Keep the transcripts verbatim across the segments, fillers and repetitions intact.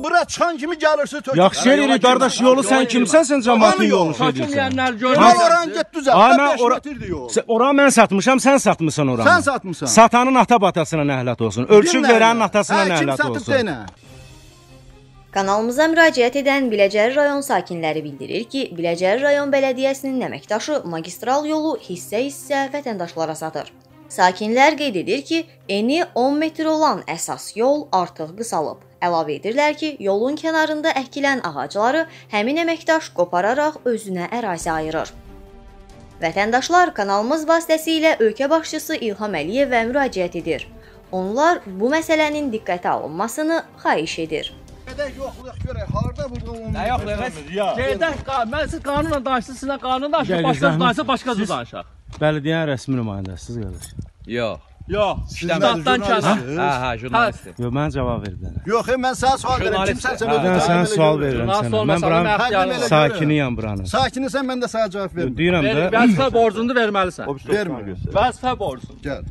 bura çıxan kimi gəlirsiz tökür. Yaxşı eləyirik qardaş, yolu sən kimsən, sən cəmaatın yolunu şey edirsən. Yol oranı get düzəl. beş metrdir yol. Ora mən satmışam, sən satmısan oranı. Sən satmısan. Satanın ata-batasına nəhlət olsun. Ölçüb verənin atasına nəhlət olsun. Kanalımıza müraciət edən Biləcəri rayon sakinləri bildirir ki, Biləcəri rayon bələdiyyəsinin əməkdaşı magistral yolu hissə-hissə vətəndaşlara satır. Sakinlər qeyd edir ki, eni on metr olan əsas yol artıq qısalıb. Əlavə edirlər ki, yolun kənarında əkilən ağacları həmin əməkdaş qopararaq özünə ərazi ayırır. Vətəndaşlar kanalımız vasitəsilə ölkə başçısı İlham Əliyevə müraciət edir. Onlar bu məsələnin diqqətə alınmasını xahiş edir. Gedək yoxlayaq görək, harada burada olmur? Nə yoxlayaq? Gedək, mən siz qanunla danışsınız, sizlə qanun danışıq, başqası danışsa başqası danışaq. Bəlidiyyənin rəsmi nümayəndəsiniz qardaş. Yox. Yox, Statdan kənar. Hə, hə, jurnalistdir. Yox, mən cavab verirəm. Yox, mən sənə sual verirəm. Kimsən Mən sənə sual verirəm sənə. Mən buranın sakiniyəm buranın. Sakinisən, mən də sənə cavab verirəm. Deyirəm də. Vəzifə borcunu verməlisən. Vermə. Vəzifə borcunu. Gəl.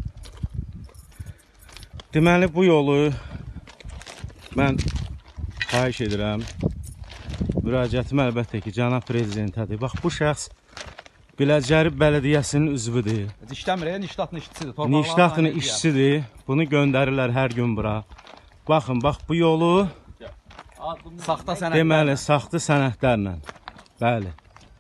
Deməli, bu yolu mən xahiş edirəm. Müraciətim əlbəttə ki, cənab prezidentədir. Bax, bu şəxs Biləcəri bələdiyyəsinin üzvüdür. İşləmir, Niştatın işçisidir. Niştatın işçisidir. Bunu göndərirlər hər gün bura. Baxın, bax, bu yolu saxta sənədlərlə. Deməli, saxta sənədlərlə. Bəli.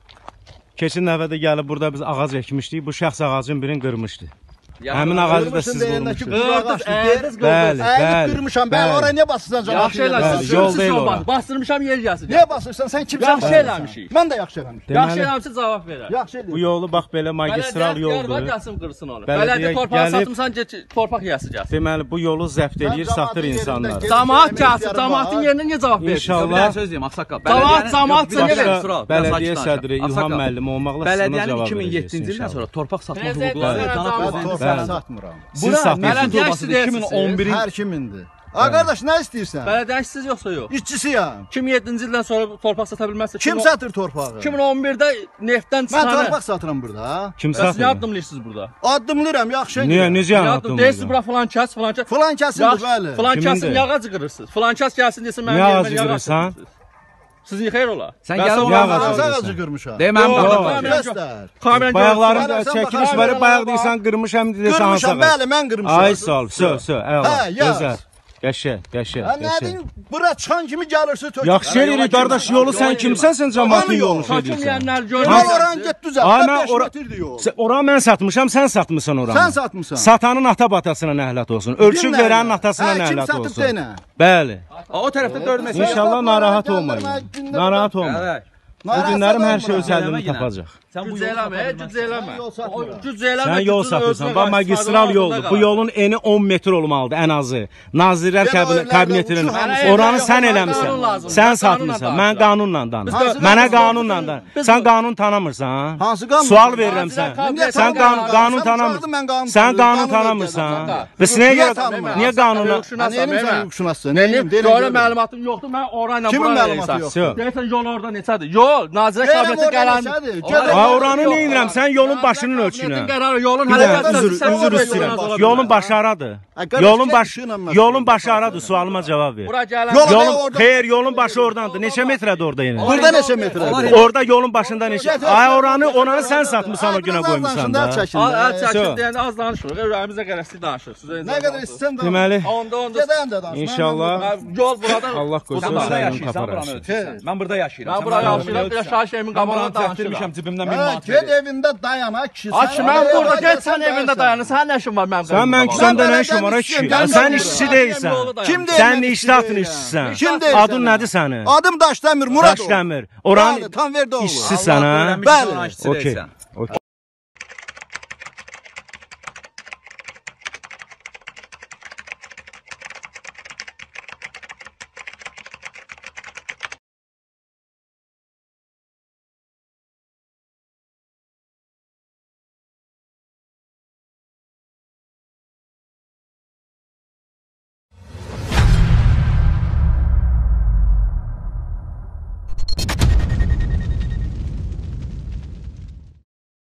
Keçin dəfədə gəlib burada biz ağac əkmişdik. Bu şəxs ağacın birini qırmışdı. Həmin ağacı da siz qırmışsınız. Qırdız, Bəli, bəli. Qırmışam, mən oraya niyə basırsan canım? Yaxşı eləmişsin. Yol deyil ora. Bastırmışam yer gəlsin. Niyə basırsan, sən kimsən? Yaxşı eləmişik. Mən də yaxşı eləmişim. Yaxşı eləmişsin, cavab verər. Yaxşı eləmişim. Bu yolu bax belə magistral yoldur. Bələdiyyə gəlsin, qırsın onu. Bələdiyyə torpağı satımsan, torpaq yiyəsi gəlsin. Deməli, bu yolu zəbt eləyir, satır insanlar. Camaat gəlsin, camaatın yerinə niyə cavab verir? İnşallah. Söz deyim, Ağsaqqal. Camaat, camaat sənə verir. Bələdiyyə sədri İlham müəllim olmaqla sizə cavab verəcək. Bələdiyənin iki min yeddinci ildən sonra torpaq satmaq hüquqları cənab prezident satmıram. Siz satmırsınız. iki min on birin Hər kimindir. Ay qardaş, nə istəyirsən? Bələdiyyə işsiz yoxsa yox? İşçisiyəm. iki min yeddinci ildən sonra torpaq sata bilməzsə Kim satır torpağı? iki min on birdə neftdən Mən torpaq satıram burada. Kim satır? satır? Nə addımlayırsınız burada? Addımlayıram, yaxşı. Niyə, necə addımlayırsınız? Deyirsiniz bura filan kəs, filan kəs. Filan kəsindir, bəli. Filan kəsin niyə ağacı qırırsınız? Filan kəs gəlsin desin mənim yerimə yerimə ağacı qırırsan? Siz yıxayır ola. Sən gəl ola ağacı qırmışam. Deməm göstər. Bayaqlarında çəkiliş var, bayaq deyirsən qırmışam deyirsən hansı ağacı? Qırmışam, bəli, mən qırmışam. Ay sağ ol, sö, sö, əla, gözəl. Qəşəng, qəşəng, qəşəng. qəşəng. Bura çıxan kimi gəlirsiz tökür. Yaxşı eləyirik qardaş, yolu sən kimsən, sən cəmaatın yolunu şey edirsən. Yol oranı get düzəl, beş metrdir yol. Ora mən satmışam, sən satmısan oranı. Sən satmısan. Satanın ata-batasına nəhlət olsun. Ölçüb verənin atasına nəhlət olsun. Kim satıb denə? Bəli. O tərəfdə dörd metr. İnşallah narahat olmayın. Narahat olmayın. Bu günlərim hər şey öz əlini tapacaq. Güc eləmə, güc eləmə. Güc eləmə. Sən yol satırsan. Bax, magistral yoldur. Bu yolun eni on metr olmalıdır ən azı. Nazirlər kabinetinin. Oranı sən eləmişsən. Sən satmısan. Mən qanunla danış. Mənə qanunla danış. Sən qanun tanımırsan. Hansı qanun? Sual verirəm sən. Sən qanun tanımırsan. Sən qanun tanımırsan. Bəs niyə görə? Niyə qanunla? Mən hüquqşünasın. Doğru məlumatım yoxdur. Mən orayla Kimin məlumatı yoxdur? Deyəsən yol orada neçədir? Yol, Nazirlər Kabineti qərarı. Ha, oranı nə edirəm? Sən yolun başının ölçünə. Yolun üzr, üzr istəyirəm. Yolun başı haradır? Yolun başı, yolun başı haradır? Sualıma cavab ver. Yolun, xeyr, yolun başı oradandır. Neçə metrədir orada yenə? Burada neçə metrədir? Orada yolun başında neçə? Ay, oranı, oranı sən satmışsan o günə qoymuşsan da. Əl çəkin deyəndə az danışmırıq. Ürəyimizə qərəsli danışırıq. Nə qədər istəyirsən danış. Deməli, Gedəyən də danış. İnşallah yol burada. Allah qoysun səni taparsın. Mən burada yaşayıram. Mən burada yaşayıram. Yaşayış evimin qabağına danışırım. Cibimdən min manat verir. Get evində dayana kişi. Aç, mən burada get sən evində dayanır. Sən nə işin var mənim? Sən mən küsəndə nə işin var ki? Sən işçi deyilsən. Kim deyir? Sən iştihatın işçisən. Kim deyir? Adın nədir sənin? Adım Daşdəmir Muradov. Daşdəmir. Oranın Tanverdoğlu. işçisən ha? Bəli. Okey.